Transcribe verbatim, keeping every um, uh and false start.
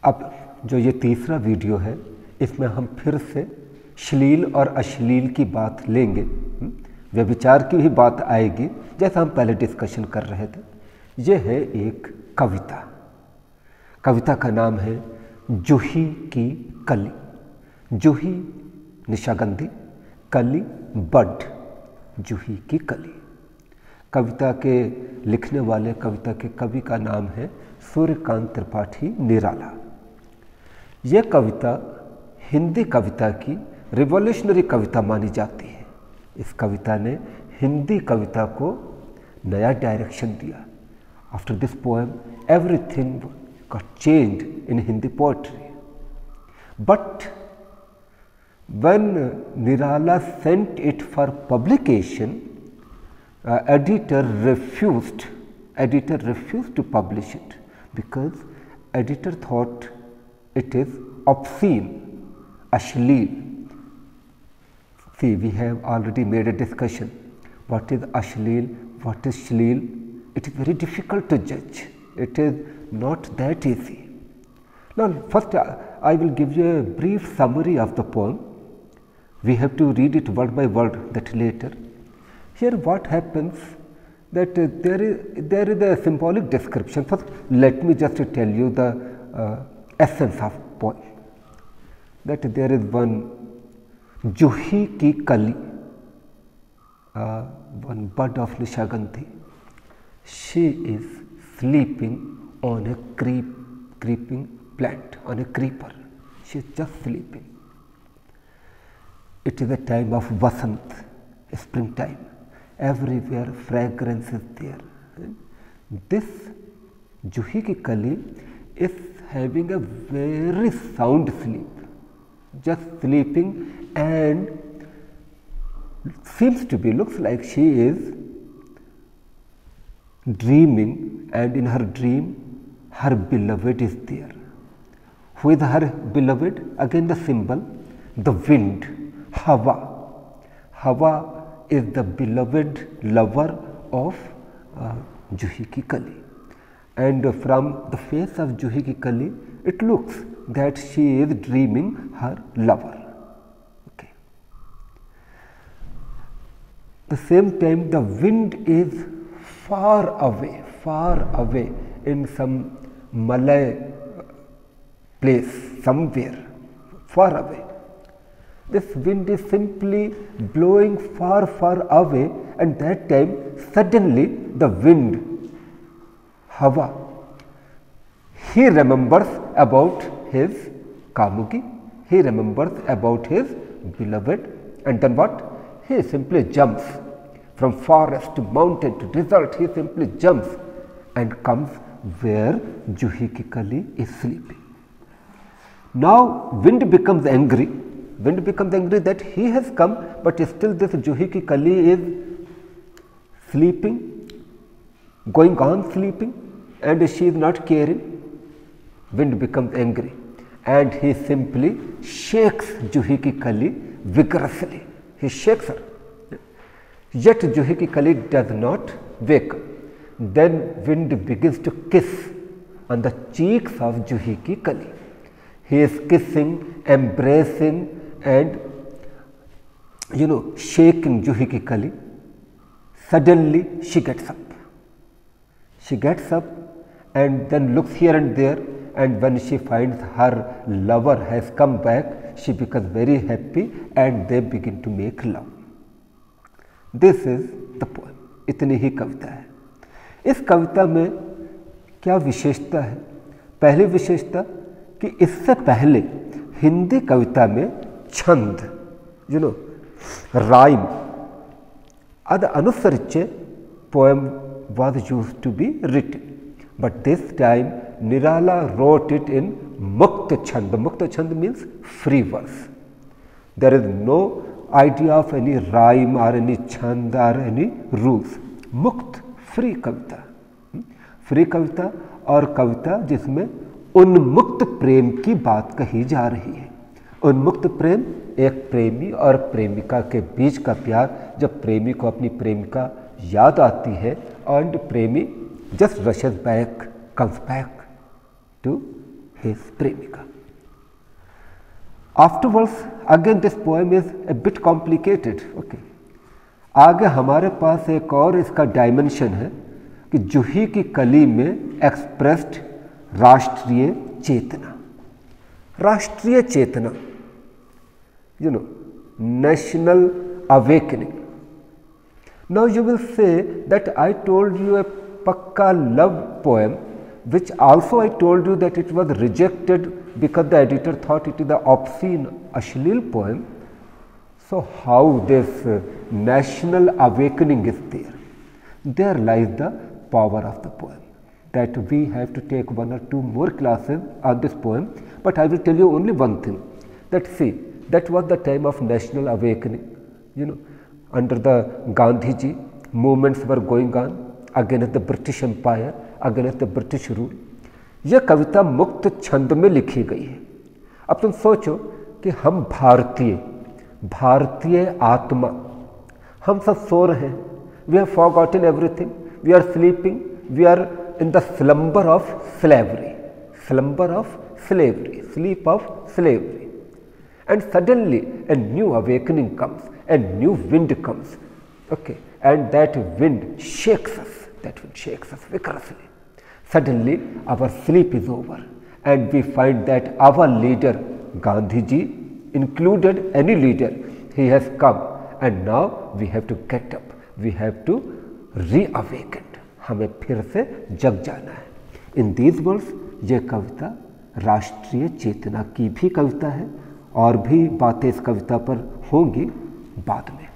अब जो ये तीसरा वीडियो है इसमें हम फिर से श्लील और अश्लील की बात लेंगे, व्यभिचार की भी बात आएगी जैसा हम पहले डिस्कशन कर रहे थे। ये है एक कविता, कविता का नाम है जूही की कली। जूही निशागंधी, कली बड, जूही की कली। कविता के लिखने वाले, कविता के कवि का नाम है सूर्यकांत त्रिपाठी निराला। यह कविता हिंदी कविता की रिवॉल्यूशनरी कविता मानी जाती है। इस कविता ने हिंदी कविता को नया डायरेक्शन दिया। After this poem everything got changed in Hindi poetry. But when Nirala sent it for publication, uh, editor refused editor refused to publish it because editor thought it is obscene, ashleel. See, we have already made a discussion. What is ashleel? What is shleel? It is very difficult to judge. It is not that easy. Now, first uh, I will give you a brief summary of the poem. We have to read it word by word that later. Here what happens that uh, there is there is a symbolic description. First let me just tell you the uh, essence of poem. That there is one Joohi ki kali, uh, one bud of Nishagandhi. She is sleeping on a creep, creeping plant, on a creeper. She is just sleeping. It is a time of Vasant, springtime. Everywhere fragrance is there. This Joohi ki kali is having a very sound sleep, just sleeping, and seems to be, looks like she is dreaming, and in her dream her beloved is there. Who is her beloved? Again the symbol, the wind. Hawa. Hawa is the beloved lover of uh, Joohi ki kali, and uh, from the face of Joohi ki kali it looks that she is dreaming her lover. Okay. The same time the wind is far away, far away in some Malay place, somewhere far away. This wind is simply blowing far, far away, and that time suddenly the wind, Hawa, he remembers about his Kamuki, he remembers about his beloved, and then what? He simply jumps from forest to mountain to desert. He simply jumps and comes where Joohi ki kali is sleeping. Now wind becomes angry. Wind becomes angry that he has come, but still this Joohi ki kali is sleeping, going on sleeping, and she is not caring. Wind becomes angry, and he simply shakes Joohi ki kali vigorously. He shakes her. Yet Joohi ki kali does not wake up. Then wind begins to kiss on the cheeks of Joohi ki kali. He is kissing, embracing, and you know, shaking Joohi ki kali. Suddenly she gets up. She gets up and then looks here and there, and when she finds her lover has come back, she becomes very happy and they begin to make love. This is the poem. इतनी ही कविता है। इस कविता में क्या विशेषता है? पहली विशेषता कि इससे पहले हिंदी कविता में छंद, you know, rhyme, other anusarche poem was used to be written, but this time Nirala wrote it in Mukta Chand. Mukta Chand means free verse. There is no idea of any rhyme or any chand or any rules. Mukt, free कविता, free कविता और कविता जिसमें उन्मुक्त प्रेम की बात कही जा रही है। उन्मुक्त प्रेम एक प्रेमी और प्रेमिका के बीच का प्यार, जब प्रेमी को अपनी प्रेमिका याद आती है and प्रेमी just rushes back, comes back to his प्रेमिका। Afterwards, again this poem is a bit complicated. Okay. आगे हमारे पास एक और इसका डायमेंशन है कि जूही की कली में एक्सप्रेस्ड राष्ट्रीय चेतना, राष्ट्रीय चेतना, you know, national awakening. Now you will say that I told you a pakka love poem, which also I told you that it was rejected because the editor thought it is the obscene ashleel poem. So how this uh, national awakening is there? There lies the power of the poem, that we have to take one or two more classes on this poem, but I will tell you only one thing, that see, that was the time of national awakening, you know, under the Gandhiji, movements were going on against the British Empire, against the British rule. यह कविता मुक्त छंद में लिखी गई है। अब तुम सोचो कि हम भारतीय, भारतीय आत्मा, हम सब सो रहे हैं, we have forgotten everything, we are sleeping, we are in the slumber of slavery, slumber of slavery, sleep of slavery. And suddenly a new awakening comes, a new wind comes, okay, and that wind shakes us, that wind shakes us vigorously. Suddenly our sleep is over and we find that our leader Gandhiji, included any leader, he has come and now we have to get up, we have to reawaken, हमें फिर से जग जाना है। In these words, ये कविता राष्ट्रीय चेतना की भी कविता है और भी बातें इस कविता पर होंगी बाद में।